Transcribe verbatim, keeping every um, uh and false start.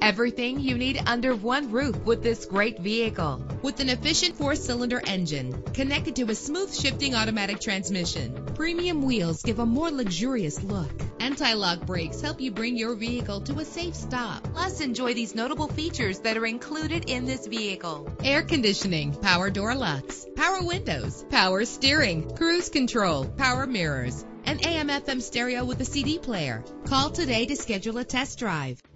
Everything you need under one roof with this great vehicle. With an efficient four-cylinder engine connected to a smooth shifting automatic transmission, premium wheels give a more luxurious look. Anti-lock brakes help you bring your vehicle to a safe stop. Plus, enjoy these notable features that are included in this vehicle: air conditioning, power door locks, power windows, power steering, cruise control, power mirrors, and A M F M stereo with a C D player. Call today to schedule a test drive.